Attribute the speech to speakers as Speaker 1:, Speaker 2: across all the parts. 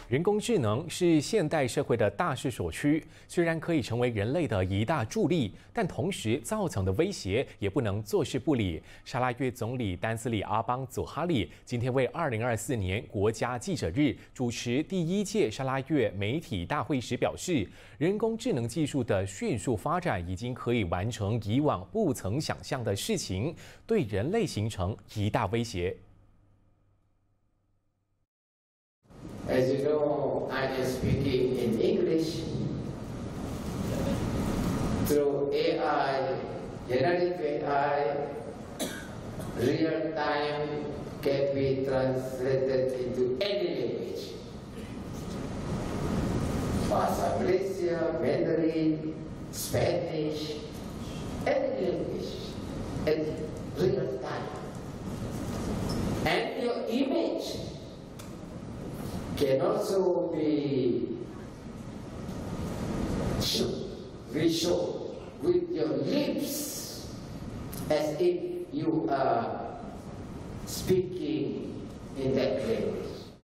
Speaker 1: 人工智能是现代社会的大势所趋，虽然可以成为人类的一大助力，但同时造成的威胁也不能坐视不理。沙拉越总理丹斯里阿邦佐哈里今天为2024年国家记者日主持第1届沙拉越媒体大会时表示，人工智能技术的迅速发展已经可以完成以往不曾想象的事情，对人类形成一大威胁。
Speaker 2: As you know, I am speaking in English. Through AI, generative AI, real time can be translated into any language. Bahasa Malaysia, Mandarin, Spanish, any language in real time. And your image can also be visual with your lips as if you are speaking in that language.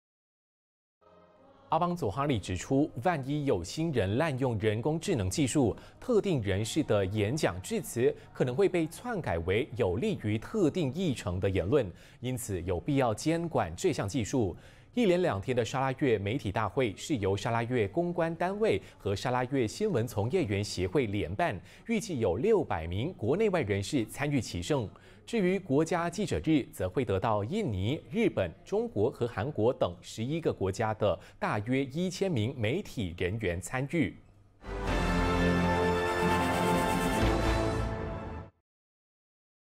Speaker 1: 阿邦佐哈里指出，万一有心人滥用人工智能技术，特定人士的演讲致辞可能会被篡改为有利于特定议程的言论，因此有必要监管这项技术。一连2天的沙拉越媒体大会是由沙拉越公关单位和沙拉越新闻从业员协会联办，预计有600名国内外人士参与其中。至于国家记者日，则会得到印尼、日本、中国和韩国等11个国家的大约1000名媒体人员参与。